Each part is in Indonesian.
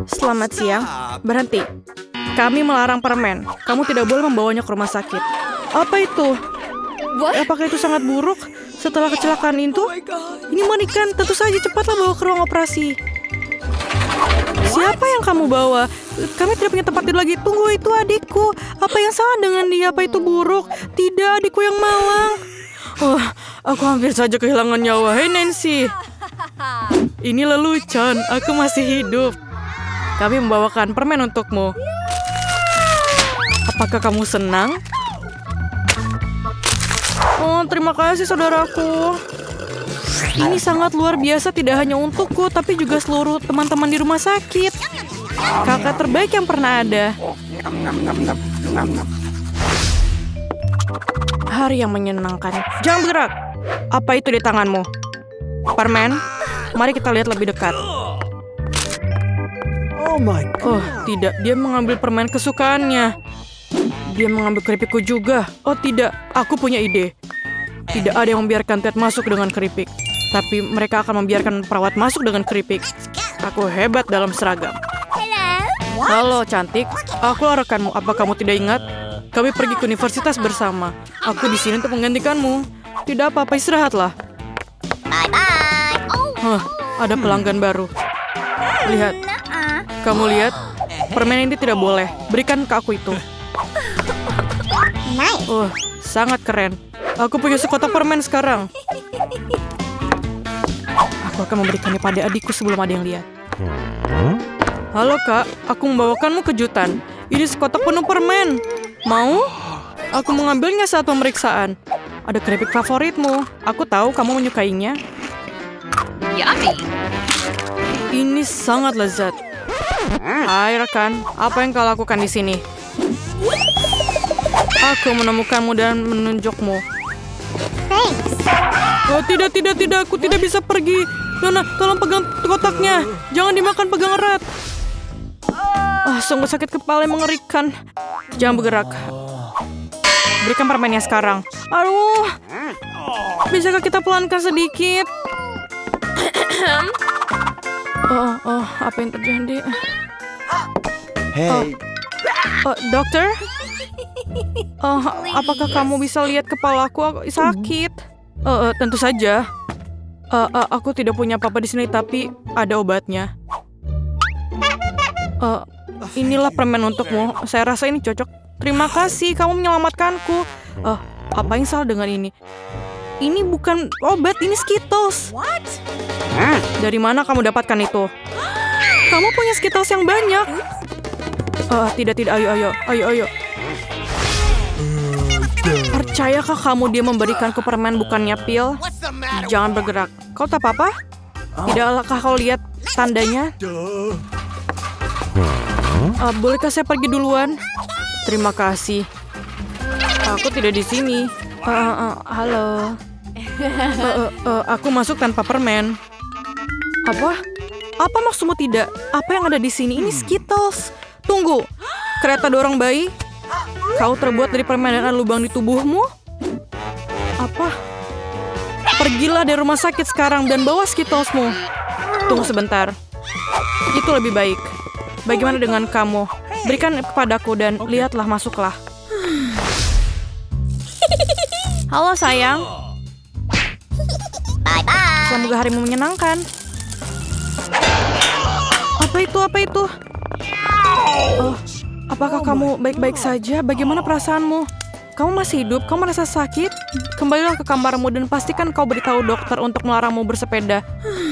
Selamat siang. Berhenti. Kami melarang permen. Kamu tidak boleh membawanya ke rumah sakit. Apa itu? Apakah itu sangat buruk? Setelah kecelakaan itu? Ini mengerikan. Tentu saja cepatlah bawa ke ruang operasi. Siapa yang kamu bawa? Kami tidak punya tempat tidur lagi. Tunggu, itu adikku. Apa yang salah dengan dia? Apa itu buruk? Tidak, adikku yang malang. Aku hampir saja kehilangan nyawa. Hei Nancy. Ini lelucon. Aku masih hidup. Kami membawakan permen untukmu. Apakah kamu senang? Oh, terima kasih saudaraku. Ini sangat luar biasa, tidak hanya untukku, tapi juga seluruh teman-teman di rumah sakit. Kakak terbaik yang pernah ada. Hari yang menyenangkan. Jangan bergerak. Apa itu di tanganmu? Permen? Mari kita lihat lebih dekat. Oh, tidak. Dia mengambil permen kesukaannya. Dia mengambil keripikku juga. Oh, tidak. Aku punya ide. Tidak ada yang membiarkan Ted masuk dengan keripik. Tapi mereka akan membiarkan perawat masuk dengan keripik. Aku hebat dalam seragam. Halo, cantik. Aku rekanmu. Apa kamu tidak ingat? Kami pergi ke universitas bersama. Aku di sini untuk menggantikanmu. Tidak apa-apa, istirahatlah. Ada pelanggan baru. Lihat. Kamu lihat? Permen ini tidak boleh. Berikan ke aku itu. Sangat keren. Aku punya sekotak permen sekarang. Aku akan memberikannya pada adikku sebelum ada yang lihat. Halo kak, aku membawakanmu kejutan. Ini sekotak penuh permen. Mau? Aku mengambilnya saat pemeriksaan. Ada keripik favoritmu. Aku tahu kamu menyukainya. Yummy. Ini sangat lezat. Hai rekan, apa yang kau lakukan di sini? Aku menemukanmu dan menunjukmu. Oh tidak, aku tidak bisa pergi. Nona, tolong pegang kotaknya. Jangan dimakan, pegang erat. Sungguh sakit kepala yang mengerikan. Jangan bergerak. Berikan permennya sekarang. Aduh, bisakah kita pelankan sedikit? Apa yang terjadi? Hey. Dokter? Apakah kamu bisa lihat kepalaku? Aku sakit. Tentu saja. Aku tidak punya apa-apa di sini, tapi ada obatnya. Inilah permen untukmu. Saya rasa ini cocok. Terima kasih, kamu menyelamatkanku. Apa yang salah dengan ini? Ini bukan obat, ini Skittles. Dari mana kamu dapatkan itu? Kamu punya Skittles yang banyak. Tidak, ayo. Percayakah kamu dia memberikanku permen bukannya pil? Jangan bergerak. Kau tak apa-apa? Tidakkah kau lihat tandanya? Bolehkah saya pergi duluan? Terima kasih. Aku tidak di sini. Halo. Aku masuk tanpa permen. Apa? Apa maksudmu tidak? Apa yang ada di sini? Ini Skittles. Tunggu. Kereta dorong bayi? Kau terbuat dari permen dan ada lubang di tubuhmu? Apa? Pergilah dari rumah sakit sekarang dan bawa Skittlesmu. Tunggu sebentar. Itu lebih baik. Bagaimana dengan kamu? Berikan kepadaku dan lihatlah, masuklah. Halo sayang. Semoga harimu menyenangkan. Apa itu? Apakah kamu baik-baik saja? Bagaimana perasaanmu? Kamu masih hidup? Kamu merasa sakit? Kembalilah ke kamarmu dan pastikan kau beritahu dokter untuk melarangmu bersepeda.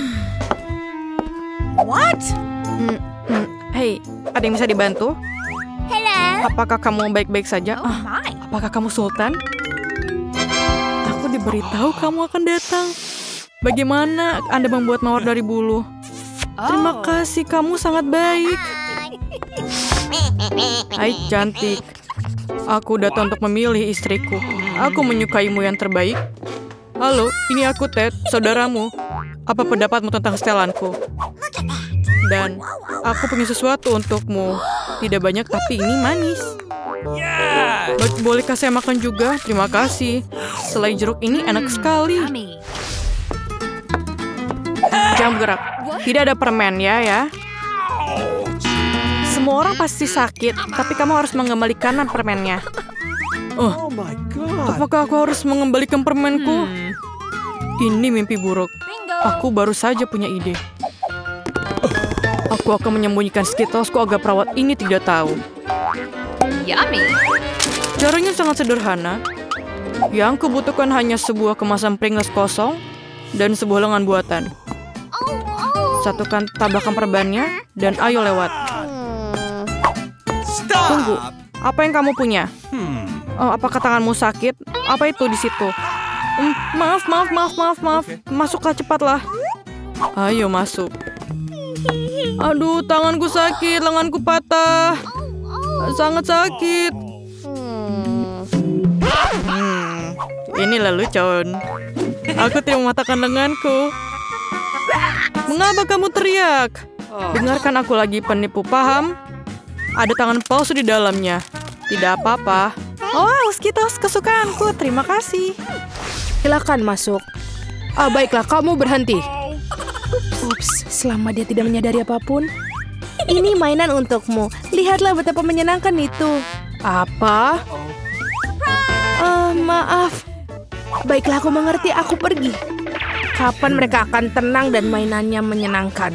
What? Hei, ada yang bisa dibantu? Hello. Apakah kamu baik-baik saja? My. Apakah kamu Sultan? Aku diberitahu kamu akan datang. Bagaimana Anda membuat mawar dari bulu? Terima kasih, kamu sangat baik. Hai cantik. Aku datang untuk memilih istriku. Aku menyukaimu yang terbaik. Halo, ini aku Ted, saudaramu. Apa pendapatmu tentang setelanku? Dan aku punya sesuatu untukmu. Tidak banyak, tapi ini manis. Bolehkah saya makan juga? Terima kasih. Selai jeruk ini enak sekali. Jangan bergerak. Tidak ada permen ya. Semua orang pasti sakit, tapi kamu harus mengembalikan permennya. Oh my god. Apakah aku harus mengembalikan permenku? Ini mimpi buruk. Aku baru saja punya ide. Aku akan menyembunyikan Skittlesku agar perawat ini tidak tahu. Yummy. Caranya sangat sederhana. Yang kubutuhkan hanya sebuah kemasan Pringles kosong dan sebuah lengan buatan. Satukan tabakan perbannya dan ayo lewat. Tunggu, apa yang kamu punya? Oh, apakah tanganmu sakit? Apa itu di situ? Maaf. Masuklah cepatlah. Ayo masuk. Aduh, tanganku sakit, lenganku patah. Sangat sakit. Ini lelucon. Aku tidak mematahkan lenganku. Mengapa kamu teriak? Dengarkan aku lagi, penipu, paham? Ada tangan palsu di dalamnya. Tidak apa-apa. Oh, Skittles kesukaanku. Terima kasih. Silakan masuk. Baiklah, kamu berhenti. Ups, selama dia tidak menyadari apapun. Ini mainan untukmu. Lihatlah betapa menyenangkan itu. Apa? Maaf. Baiklah, aku mengerti. Aku pergi. Kapan mereka akan tenang dan mainannya menyenangkan?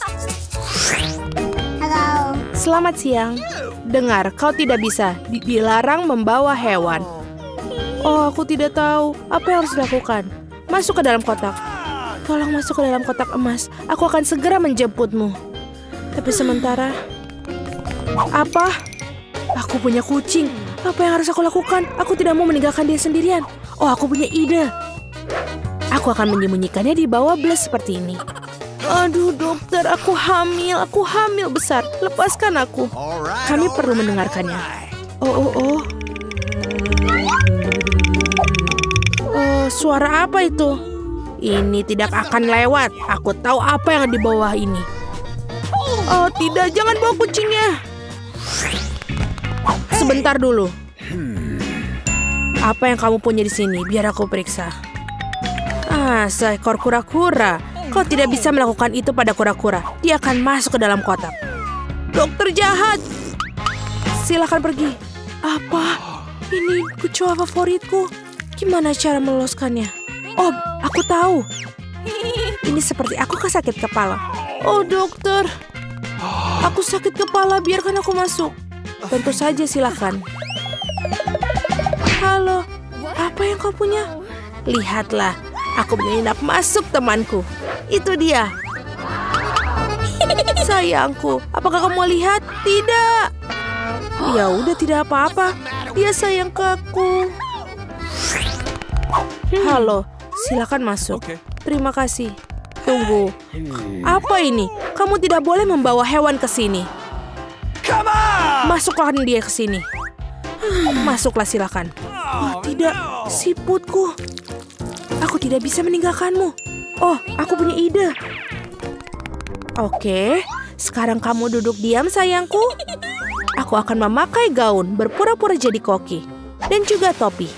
Hello. Selamat siang. Dengar, kau tidak bisa dilarang membawa hewan. Oh, aku tidak tahu. Apa yang harus dilakukan? Masuk ke dalam kotak. Tolong masuk ke dalam kotak emas. Aku akan segera menjemputmu. Tapi sementara... Apa? Aku punya kucing. Apa yang harus aku lakukan? Aku tidak mau meninggalkan dia sendirian. Oh, aku punya ide. Aku akan menyembunyikannya di bawah bles seperti ini. Aduh, dokter, aku hamil. Aku hamil besar. Lepaskan aku. Kami perlu mendengarkannya. Oh, suara apa itu? Ini tidak akan lewat. Aku tahu apa yang di bawah ini. Oh, tidak. Jangan bawa kucingnya. Sebentar dulu. Apa yang kamu punya di sini? Biar aku periksa. Seekor kura-kura. Kau tidak bisa melakukan itu pada kura-kura. Dia akan masuk ke dalam kotak. Dokter jahat. Silakan pergi. Apa? Ini kecoa favoritku. Gimana cara meloloskannya? Oh, aku tahu. Ini seperti aku sakit kepala. Oh, dokter. Aku sakit kepala. Biarkan aku masuk. Tentu saja, silakan. Halo. Apa yang kau punya? Lihatlah. Aku menyelinap masuk, temanku. Itu dia. Sayangku, apakah kamu lihat? Tidak. Ya udah, tidak apa-apa. Dia sayang ke aku. Halo, silakan masuk. Terima kasih. Tunggu. Apa ini? Kamu tidak boleh membawa hewan ke sini. Masuklah dia ke sini. Masuklah, silakan. Oh, tidak, siputku. Aku tidak bisa meninggalkanmu. Oh, aku punya ide. Oke, sekarang kamu duduk diam, sayangku. Aku akan memakai gaun, berpura-pura jadi koki. Dan juga topi.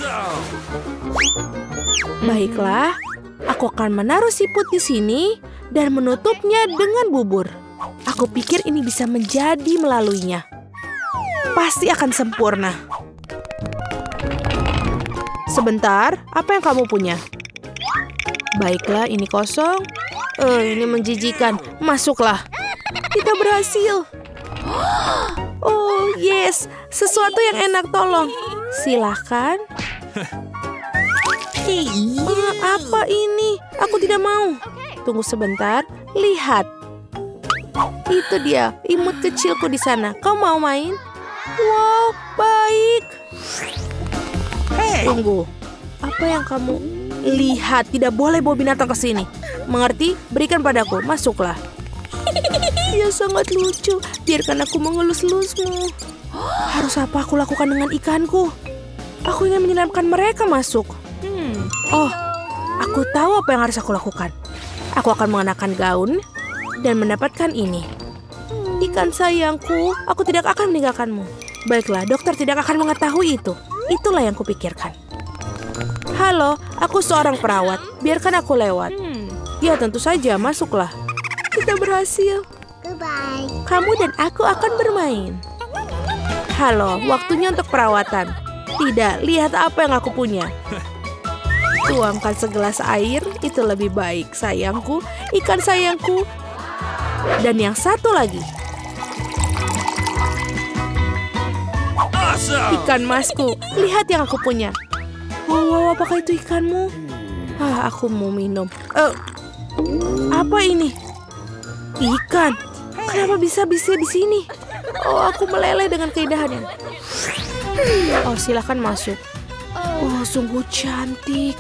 Baiklah, aku akan menaruh siput di sini dan menutupnya dengan bubur. Aku pikir ini bisa menjadi melaluinya. Pasti akan sempurna. Sebentar, apa yang kamu punya? Baiklah, ini kosong. Ini menjijikan. Masuklah. Kita berhasil. Oh, yes. Sesuatu yang enak, tolong. Silahkan. Apa ini? Aku tidak mau. Tunggu sebentar. Lihat. Itu dia, imut kecilku di sana. Kau mau main? Wow, baik. Tunggu. Apa yang kamu lihat? Tidak boleh bawa binatang ke sini. Mengerti? Berikan padaku. Masuklah. Dia sangat lucu. Biarkan aku mengelus-elusmu. Harus apa aku lakukan dengan ikanku? Aku ingin menyelamkan mereka masuk. Oh, aku tahu apa yang harus aku lakukan. Aku akan mengenakan gaun dan mendapatkan ini. Ikan sayangku, aku tidak akan meninggalkanmu. Baiklah, dokter tidak akan mengetahui itu. Itulah yang kupikirkan. Halo, aku seorang perawat. Biarkan aku lewat. Ya, tentu saja, masuklah. Kita berhasil. Kamu dan aku akan bermain. Halo, waktunya untuk perawatan. Tidak, lihat apa yang aku punya. Tuangkan segelas air, itu lebih baik, sayangku, ikan sayangku. Dan yang satu lagi. Ikan masku, lihat yang aku punya. Wow, apakah itu ikanmu? Aku mau minum. Apa ini? Ikan. Kenapa bisa di sini? Oh, aku meleleh dengan keindahannya. Oh, silakan masuk. Oh, sungguh cantik.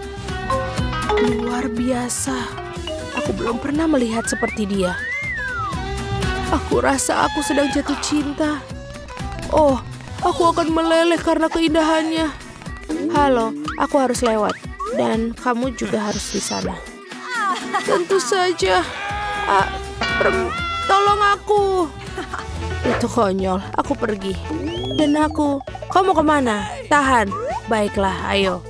Luar biasa. Aku belum pernah melihat seperti dia. Aku rasa aku sedang jatuh cinta. Oh, aku akan meleleh karena keindahannya. Halo, aku harus lewat. Dan kamu juga harus di sana. Tentu saja. Tolong aku. Itu konyol, aku pergi. Dan aku, kamu kemana? Tahan. Baiklah, ayo.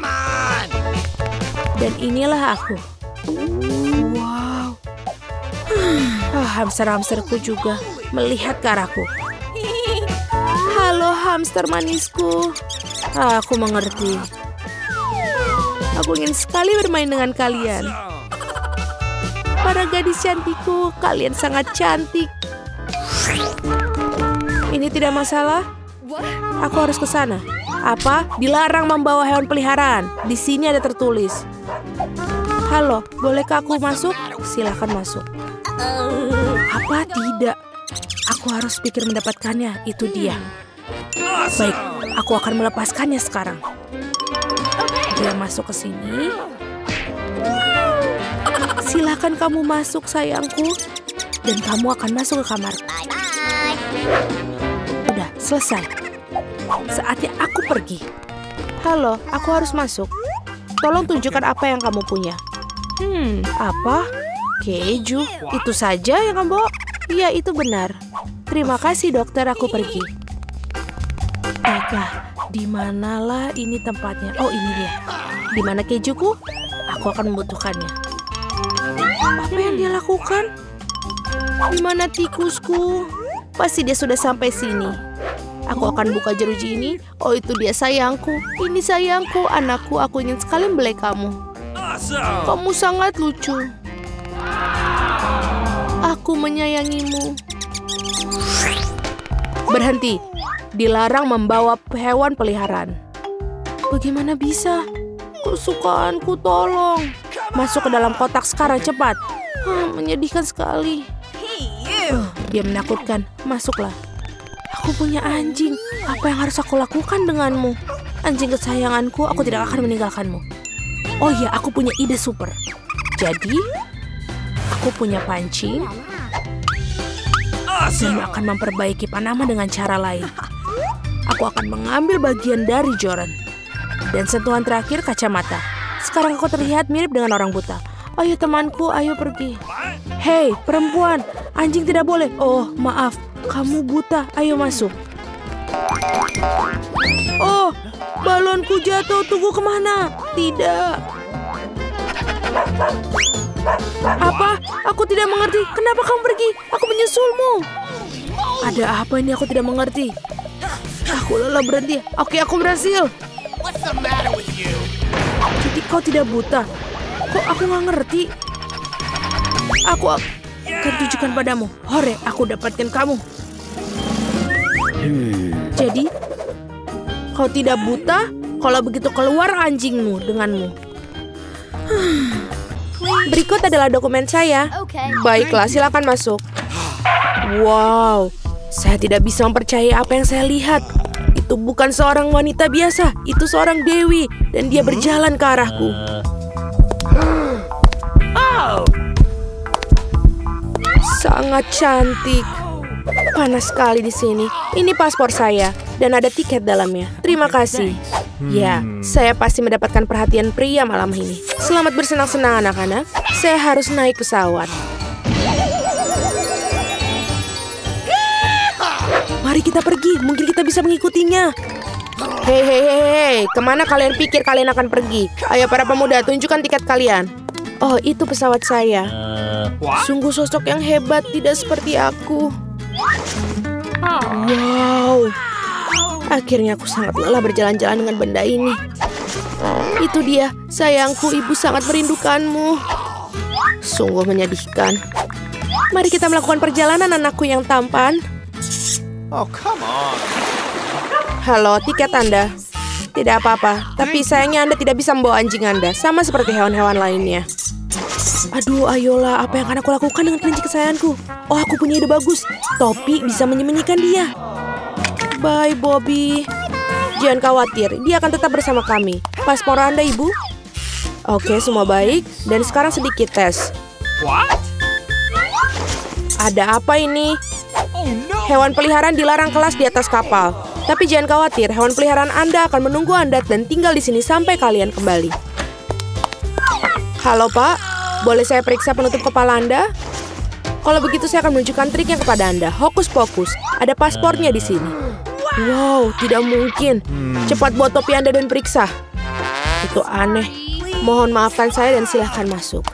Dan inilah aku. Wow. Hamster-hamsterku juga melihat ke arahku. Halo hamster manisku. Aku mengerti. Aku ingin sekali bermain dengan kalian. Para gadis cantikku, kalian sangat cantik. Ini tidak masalah. Aku harus ke sana. Apa? Dilarang membawa hewan peliharaan. Di sini ada tertulis. Halo, bolehkah aku masuk? Silakan masuk. Apa? Tidak. Aku harus pikir mendapatkannya. Itu dia. Baik, aku akan melepaskannya sekarang. Dia masuk ke sini. Silakan kamu masuk, sayangku. Dan kamu akan masuk ke kamar. Udah, selesai. Saatnya aku pergi. Halo, aku harus masuk. Tolong tunjukkan apa yang kamu punya. Apa? Keju. Itu saja yang kamu bawa? Iya, itu benar. Terima kasih, dokter. Aku pergi. Baiklah, di manalah ini tempatnya? Oh, ini dia. Di mana kejuku? Aku akan membutuhkannya. Apa yang dia lakukan? Di mana tikusku? Pasti dia sudah sampai sini. Aku akan buka jeruji ini. Oh, itu dia sayangku. Ini sayangku, anakku. Aku ingin sekali membelai kamu. Kamu sangat lucu. Aku menyayangimu. Berhenti. Dilarang membawa hewan peliharaan. Bagaimana bisa? Kesukaanku, tolong. Masuk ke dalam kotak sekarang, cepat. Menyedihkan sekali. Dia menakutkan. Masuklah. Aku punya anjing. Apa yang harus aku lakukan denganmu? Anjing kesayanganku, aku tidak akan meninggalkanmu. Oh iya, aku punya ide super. Jadi, aku punya pancing. Dan akan memperbaiki Panama dengan cara lain. Aku akan mengambil bagian dari joran. Dan sentuhan terakhir kacamata. Sekarang aku terlihat mirip dengan orang buta. Ayo temanku, ayo pergi. Hei, perempuan, anjing tidak boleh. Oh, maaf, kamu buta. Ayo masuk. Oh, balonku jatuh. Tunggu, kemana? Tidak. Apa? Aku tidak mengerti. Kenapa kamu pergi? Aku menyusulmu. Ada apa ini? Aku tidak mengerti. Aku lelah, berhenti. Oke, aku berhasil. Jadi kau tidak buta? Kok aku nggak ngerti? Aku akan tunjukkan padamu. Hore, aku dapatkan kamu. Jadi, kau tidak buta? Kalau begitu keluar anjingmu denganmu. Berikut adalah dokumen saya. Baiklah, silakan masuk. Wow, saya tidak bisa mempercayai apa yang saya lihat. Itu bukan seorang wanita biasa, itu seorang dewi. Dan dia berjalan ke arahku. Sangat cantik. Panas sekali di sini. Ini paspor saya dan ada tiket dalamnya. Terima kasih. Ya, saya pasti mendapatkan perhatian pria malam ini. Selamat bersenang-senang anak-anak. Saya harus naik pesawat. Mari kita pergi. Mungkin kita bisa mengikutinya. Hei, kemana kalian pikir kalian akan pergi? Ayo para pemuda, tunjukkan tiket kalian. Oh, itu pesawat saya. Sungguh sosok yang hebat, tidak seperti aku. Wow. Akhirnya aku sangat lelah berjalan-jalan dengan benda ini. Itu dia, sayangku, ibu sangat merindukanmu. Sungguh menyedihkan. Mari kita melakukan perjalanan, anakku yang tampan. Oh, come on. Halo, tiket Anda. Tidak apa-apa, tapi sayangnya Anda tidak bisa membawa anjing Anda, sama seperti hewan-hewan lainnya. Aduh, ayolah, apa yang akan aku lakukan dengan kelinci kesayanganku? Oh, aku punya ide bagus. Topi bisa menyembunyikan dia. Bye, Bobby. Jangan khawatir, dia akan tetap bersama kami. Paspor Anda, Ibu? Oke, semua baik. Dan sekarang sedikit tes. Ada apa ini? Hewan peliharaan dilarang kelas di atas kapal. Tapi jangan khawatir, hewan peliharaan Anda akan menunggu Anda dan tinggal di sini sampai kalian kembali. Halo, Pak. Boleh saya periksa penutup kepala Anda? Kalau begitu saya akan menunjukkan triknya kepada Anda. Hokus pokus, ada paspornya di sini. Wow, tidak mungkin. Cepat bawa topi Anda dan periksa. Itu aneh. Mohon maafkan saya dan silahkan masuk.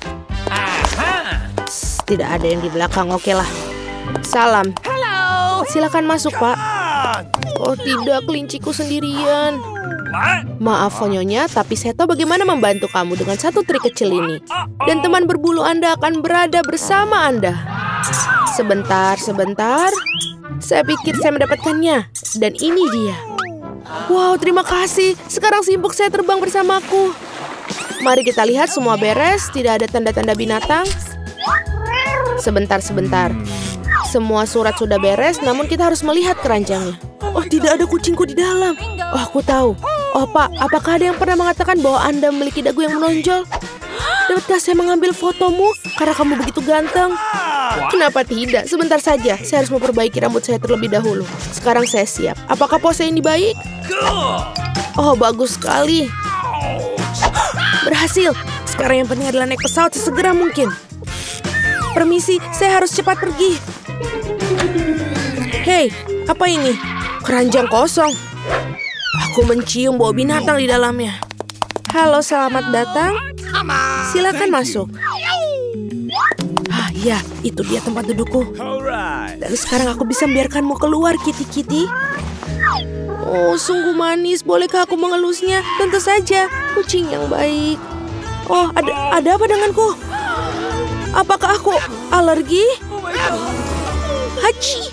Tidak ada yang di belakang, oke lah. Salam. Silahkan masuk, Pak. Oh tidak, kelinciku sendirian. Maaf, Nyonya, tapi saya tahu bagaimana membantu kamu dengan satu trik kecil ini. Dan teman berbulu Anda akan berada bersama Anda. Sebentar. Saya pikir saya mendapatkannya. Dan ini dia. Wow, terima kasih. Sekarang simpuk saya terbang bersamaku. Mari kita lihat semua beres. Tidak ada tanda-tanda binatang. Sebentar. Semua surat sudah beres, namun kita harus melihat keranjangnya. Oh, tidak ada kucingku di dalam. Oh, aku tahu. Oh, Pak, apakah ada yang pernah mengatakan bahwa Anda memiliki dagu yang menonjol? Dapatkah saya mengambil fotomu karena kamu begitu ganteng? Kenapa tidak? Sebentar saja. Saya harus memperbaiki rambut saya terlebih dahulu. Sekarang saya siap. Apakah pose ini baik? Oh, bagus sekali. Berhasil. Sekarang yang penting adalah naik pesawat sesegera mungkin. Permisi, saya harus cepat pergi. Hei, apa ini? Keranjang kosong. Aku mencium bau binatang di dalamnya. Halo, selamat datang. Silakan masuk. Ah, ya, itu dia tempat dudukku. Dan sekarang aku bisa membiarkanmu keluar, Kitty. Oh, sungguh manis. Bolehkah aku mengelusnya? Tentu saja. Kucing yang baik. Oh, ada apa denganku? Apakah aku alergi? Hachi.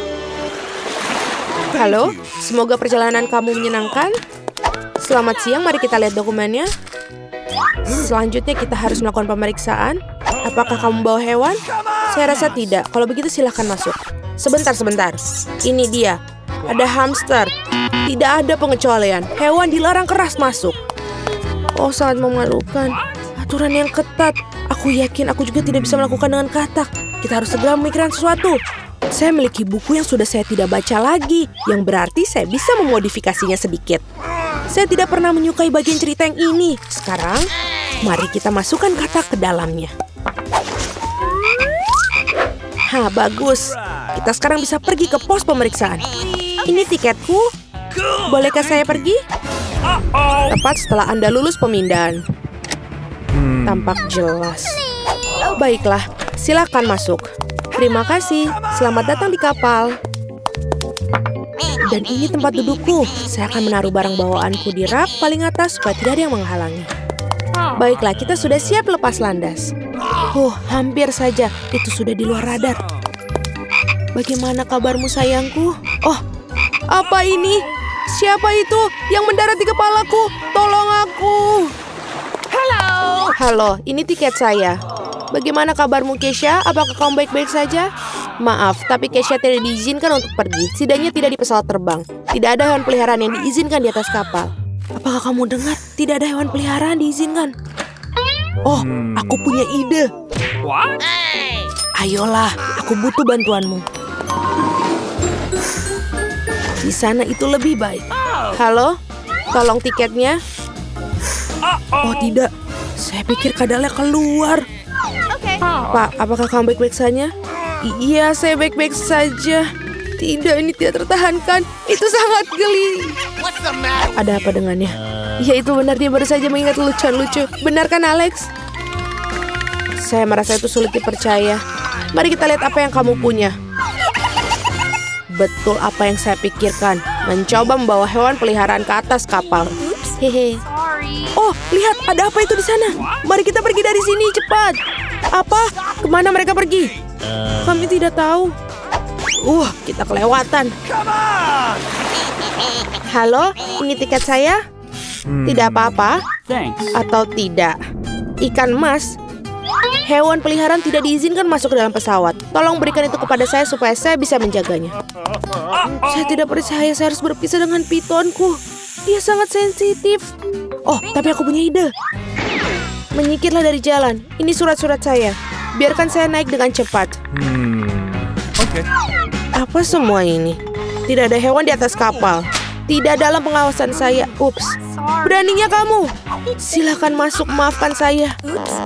Halo, semoga perjalanan kamu menyenangkan. Selamat siang, mari kita lihat dokumennya. Selanjutnya kita harus melakukan pemeriksaan. Apakah kamu bawa hewan? Saya rasa tidak. Kalau begitu silahkan masuk. Sebentar. Ini dia. Ada hamster. Tidak ada pengecualian. Hewan dilarang keras masuk. Oh, sangat memalukan. Aturan yang ketat. Aku yakin aku juga tidak bisa melakukan dengan katak. Kita harus segera memikirkan sesuatu. Saya memiliki buku yang sudah saya tidak baca lagi, yang berarti saya bisa memodifikasinya sedikit. Saya tidak pernah menyukai bagian cerita yang ini. Sekarang, mari kita masukkan katak ke dalamnya. Bagus. Kita sekarang bisa pergi ke pos pemeriksaan. Ini tiketku. Bolehkah saya pergi? Tepat setelah Anda lulus pemindahan. Tampak jelas. Baiklah, silakan masuk. Terima kasih. Selamat datang di kapal. Dan ini tempat dudukku. Saya akan menaruh barang bawaanku di rak paling atas supaya tidak ada yang menghalangi. Baiklah, kita sudah siap lepas landas. Hampir saja. Itu sudah di luar radar. Bagaimana kabarmu, sayangku? Oh, apa ini? Siapa itu yang mendarat di kepalaku? Tolong aku. Halo, ini tiket saya. Bagaimana kabarmu, Keisha? Apakah kamu baik-baik saja? Maaf, tapi Keisha tidak diizinkan untuk pergi. Setidaknya tidak di pesawat terbang. Tidak ada hewan peliharaan yang diizinkan di atas kapal. Apakah kamu dengar? Tidak ada hewan peliharaan diizinkan. Oh, aku punya ide. Ayolah, aku butuh bantuanmu. Di sana itu lebih baik. Halo, tolong tiketnya. Oh tidak, saya pikir kadalnya keluar. Pak, apakah kamu baik-baik saja? Iya, saya baik-baik saja. Tidak, ini tidak tertahankan. Itu sangat geli. Ada apa dengannya? Ya itu benar, dia baru saja mengingat lucu-lucu. Benar kan, Alex? Saya merasa itu sulit dipercaya. Mari kita lihat apa yang kamu punya. Betul apa yang saya pikirkan. Mencoba membawa hewan peliharaan ke atas kapal. Hehe. Oh, lihat, ada apa itu di sana? Mari kita pergi dari sini, cepat. Apa? Kemana mereka pergi? Kami tidak tahu. Kita kelewatan. Halo, ini tiket saya? Tidak apa-apa? Atau tidak? Ikan emas? Hewan peliharaan tidak diizinkan masuk ke dalam pesawat. Tolong berikan itu kepada saya supaya saya bisa menjaganya. Saya tidak percaya saya harus berpisah dengan pitonku. Dia sangat sensitif. Oh, tapi aku punya ide. Menyingkirlah dari jalan. Ini surat-surat saya. Biarkan saya naik dengan cepat. Okay. Apa semua ini? Tidak ada hewan di atas kapal. Tidak dalam pengawasan saya. Ups. Beraninya kamu. Silakan masuk, maafkan saya.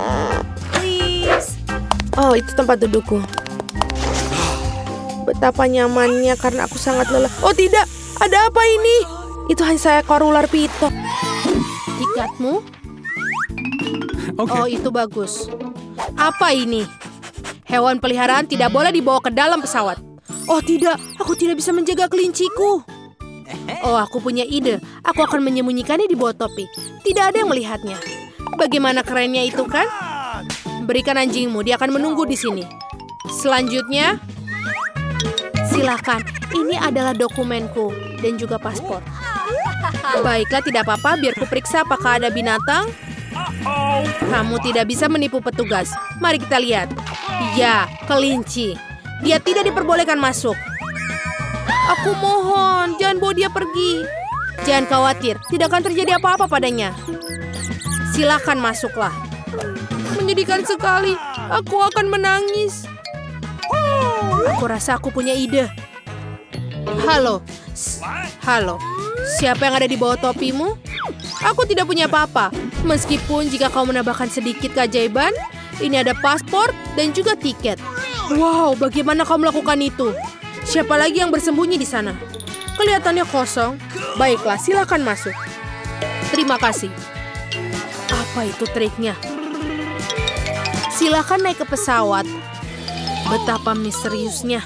Oh, itu tempat dudukku. Betapa nyamannya karena aku sangat lelah. Oh tidak, ada apa ini? Itu hanya seekor ular piton. Tiketmu? Okay. Oh, itu bagus. Apa ini? Hewan peliharaan tidak boleh dibawa ke dalam pesawat. Oh tidak, aku tidak bisa menjaga kelinciku. Oh, aku punya ide. Aku akan menyembunyikannya di bawah topi. Tidak ada yang melihatnya. Bagaimana kerennya itu kan? Berikan anjingmu, dia akan menunggu di sini. Selanjutnya, silakan. Ini adalah dokumenku dan juga paspor. Baiklah, tidak apa-apa. Biar kuperiksa apakah ada binatang. Kamu tidak bisa menipu petugas. Mari kita lihat. Ya, kelinci. Dia tidak diperbolehkan masuk. Aku mohon, jangan bawa dia pergi. Jangan khawatir, tidak akan terjadi apa-apa padanya. Silakan masuklah. Menyedihkan sekali. Aku akan menangis. Aku rasa aku punya ide. Halo. Halo. Siapa yang ada di bawah topimu? Aku tidak punya apa-apa. Meskipun jika kau menambahkan sedikit keajaiban, ini ada paspor dan juga tiket. Wow, bagaimana kau melakukan itu? Siapa lagi yang bersembunyi di sana? Kelihatannya kosong. Baiklah, silakan masuk. Terima kasih. Apa itu triknya? Silakan naik ke pesawat. Betapa misteriusnya.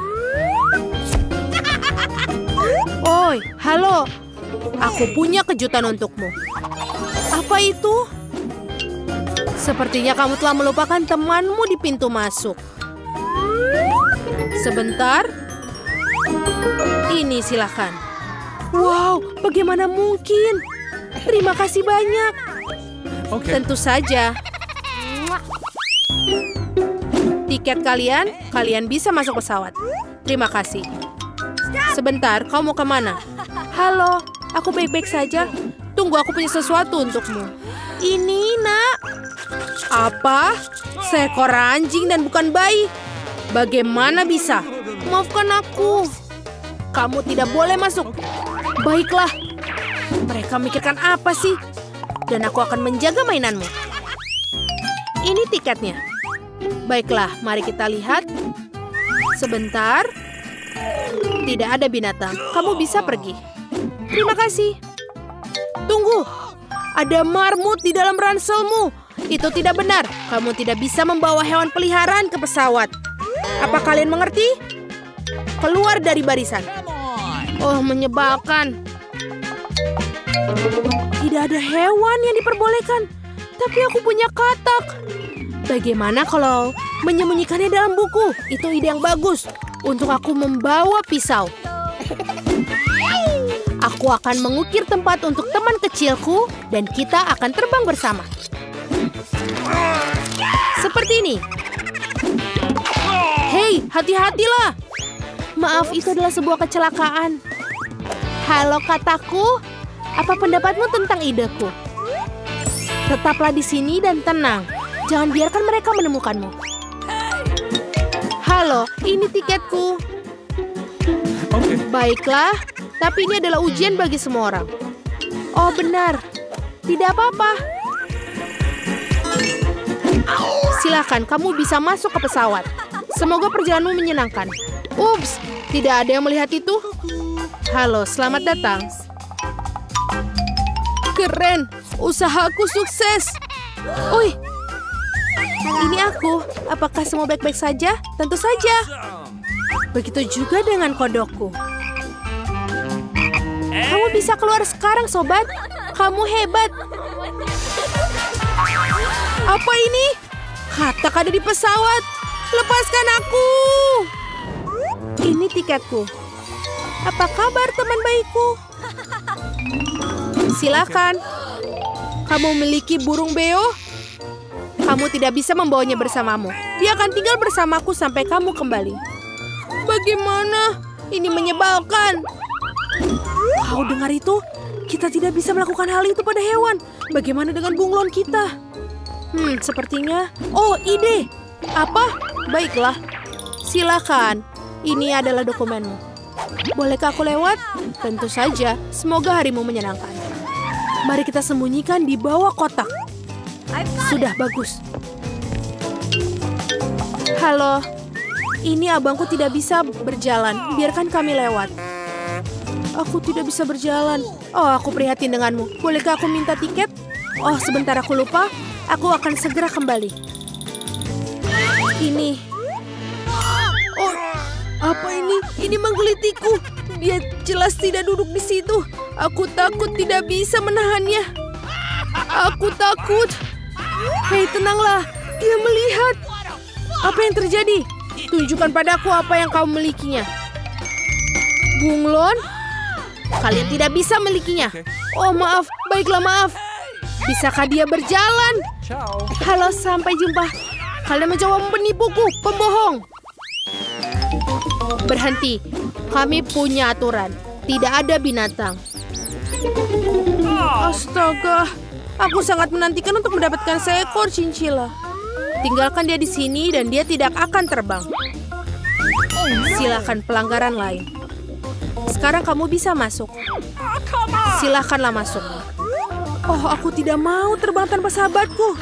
Oi, halo. Aku punya kejutan untukmu. Apa itu? Sepertinya kamu telah melupakan temanmu di pintu masuk. Sebentar. Ini silakan. Wow, bagaimana mungkin? Terima kasih banyak. Okay. Tentu saja. Tiket kalian bisa masuk pesawat. Terima kasih. Sebentar, kau mau kemana? Halo, aku baik-baik saja. Tunggu, aku punya sesuatu untukmu. Ini, nak. Apa? Seekor anjing dan bukan bayi? Bagaimana bisa? Maafkan aku. Kamu tidak boleh masuk. Baiklah. Mereka mikirkan apa sih? Dan aku akan menjaga mainanmu. Ini tiketnya. Baiklah, mari kita lihat. Sebentar. Tidak ada binatang. Kamu bisa pergi. Terima kasih. Tunggu. Ada marmut di dalam ranselmu. Itu tidak benar. Kamu tidak bisa membawa hewan peliharaan ke pesawat. Apa kalian mengerti? Keluar dari barisan. Oh, menyebalkan. Tidak ada hewan yang diperbolehkan. Tapi aku punya katak. Bagaimana kalau menyembunyikannya dalam buku? Itu ide yang bagus. Untuk aku membawa pisau. Aku akan mengukir tempat untuk teman kecilku dan kita akan terbang bersama. Seperti ini. Hei, hati-hatilah. Maaf, itu adalah sebuah kecelakaan. Halo kataku, apa pendapatmu tentang ideku? Tetaplah di sini dan tenang. Jangan biarkan mereka menemukanmu. Halo, ini tiketku. Okay. Baiklah, tapi ini adalah ujian bagi semua orang. Oh benar, tidak apa-apa. Silakan, kamu bisa masuk ke pesawat. Semoga perjalananmu menyenangkan. Ups, tidak ada yang melihat itu. Halo, selamat datang. Keren, usahaku sukses. Ui, Ini aku. Apakah semua baik-baik saja? Tentu saja. Begitu juga dengan kodokku. Kamu bisa keluar sekarang, sobat. Kamu hebat. Apa ini? Katak ada di pesawat. Lepaskan aku. Ini tiketku. Apa kabar, teman baikku? Silakan. Kamu memiliki burung beo? Kamu tidak bisa membawanya bersamamu. Dia akan tinggal bersamaku sampai kamu kembali. Bagaimana? Ini menyebalkan. Kau dengar itu? Kita tidak bisa melakukan hal itu pada hewan. Bagaimana dengan bunglon kita? Sepertinya... Oh, ide. Apa? Baiklah. Silakan. Ini adalah dokumenmu. Bolehkah aku lewat? Tentu saja. Semoga harimu menyenangkan. Mari kita sembunyikan di bawah kotak. Sudah bagus. Halo. Ini abangku tidak bisa berjalan. Biarkan kami lewat. Aku tidak bisa berjalan. Oh, aku prihatin denganmu. Bolehkah aku minta tiket? Oh, sebentar aku lupa. Aku akan segera kembali. Ini. Oh, apa ini? Ini menggelitiku. Dia jelas tidak duduk di situ. Aku takut tidak bisa menahannya. Aku takut. Hei, tenanglah. Dia melihat. Apa yang terjadi? Tunjukkan padaku apa yang kau milikinya. Bunglon? Kalian tidak bisa milikinya. Oh, maaf. Baiklah, maaf. Bisakah dia berjalan? Ciao. Halo, sampai jumpa. Kalian mencoba menipuku, pembohong. Berhenti. Kami punya aturan. Tidak ada binatang. Astaga. Aku sangat menantikan untuk mendapatkan seekor chinchilla. Tinggalkan dia di sini dan dia tidak akan terbang. Silakan pelanggaran lain. Sekarang kamu bisa masuk. Silakanlah masuk. Oh, aku tidak mau terbang tanpa sahabatku.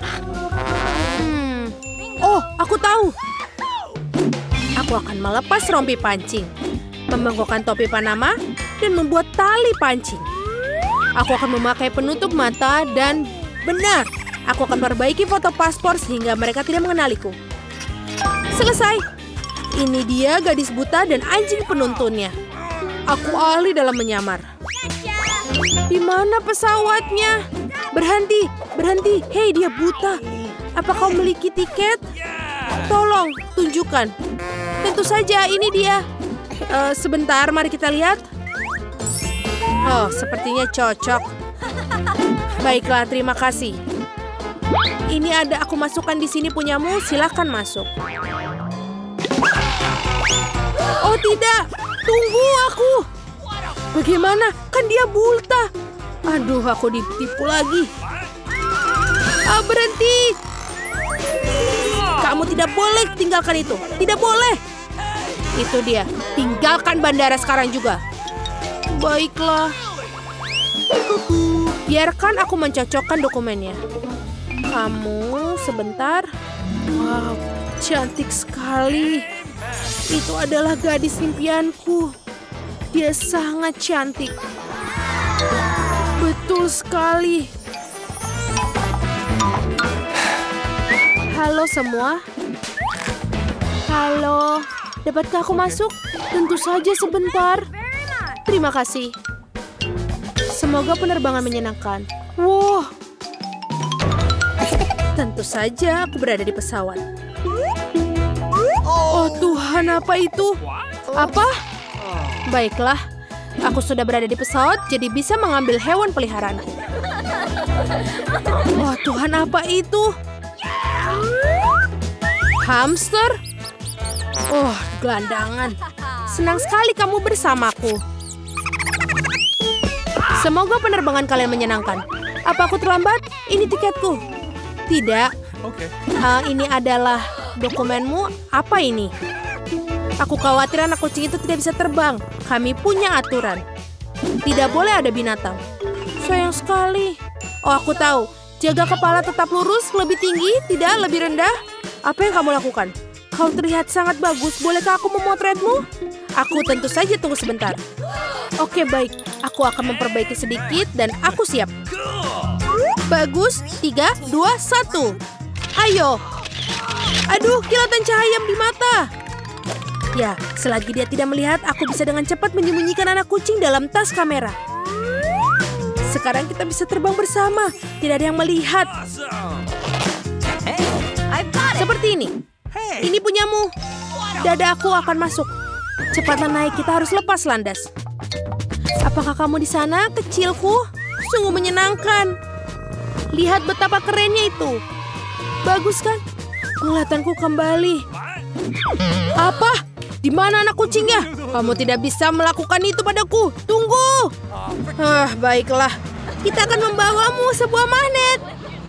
Oh, aku tahu. Aku akan melepas rompi pancing, membengkokkan topi Panama, dan membuat tali pancing. Aku akan memakai penutup mata dan benar, aku akan perbaiki foto paspor sehingga mereka tidak mengenaliku. Selesai. Ini dia gadis buta dan anjing penuntunnya. Aku ahli dalam menyamar. Di mana pesawatnya? Berhenti, berhenti. Hei, dia buta. Apa kau memiliki tiket? Tolong, tunjukkan. Tentu saja, ini dia. Sebentar, mari kita lihat. Oh, sepertinya cocok. Baiklah, terima kasih. Ini ada aku masukkan di sini punyamu, silakan masuk. Oh tidak, tunggu aku. Bagaimana? Kan dia buta. Aduh, aku ditipu lagi. Berhenti. Kamu tidak boleh tinggalkan itu. Tidak boleh. Itu dia. Tinggalkan bandara sekarang juga. Baiklah. Biarkan aku mencocokkan dokumennya. Kamu sebentar. Wow, cantik sekali. Itu adalah gadis impianku. Dia sangat cantik. Betul sekali. Halo semua. Halo. Dapatkah aku masuk? Tentu saja sebentar. Terima kasih. Semoga penerbangan menyenangkan. Wow. Tentu saja aku berada di pesawat. Oh Tuhan, apa itu? Apa? Baiklah, aku sudah berada di pesawat, jadi bisa mengambil hewan peliharaan. Oh Tuhan, apa itu? Hamster? Oh, gelandangan. Senang sekali kamu bersamaku. Semoga penerbangan kalian menyenangkan. Apa aku terlambat? Ini tiketku. Tidak. Oke. Ini adalah dokumenmu. Apa ini? Aku khawatir anak kucing itu tidak bisa terbang. Kami punya aturan. Tidak boleh ada binatang. Sayang sekali. Oh, aku tahu. Jaga kepala tetap lurus, lebih tinggi, tidak lebih rendah. Apa yang kamu lakukan? Kau terlihat sangat bagus. Bolehkah aku memotretmu? Aku tentu saja tunggu sebentar. Oke, baik. Aku akan memperbaiki sedikit dan aku siap. Bagus. 3, 2, 1. Ayo. Aduh, kilatan cahaya di mata. Ya, selagi dia tidak melihat, aku bisa dengan cepat menyembunyikan anak kucing dalam tas kamera. Sekarang kita bisa terbang bersama. Tidak ada yang melihat. I've got it. Seperti ini. Ini punyamu. Dada aku akan masuk. Cepatlah naik, kita harus lepas landas. Apakah kamu di sana, kecilku? Sungguh menyenangkan. Lihat betapa kerennya itu. Bagus kan? Penglihatanku kembali. Apa? Di mana anak kucingnya? Kamu tidak bisa melakukan itu padaku. Tunggu. Baiklah. Kita akan membawamu sebuah magnet.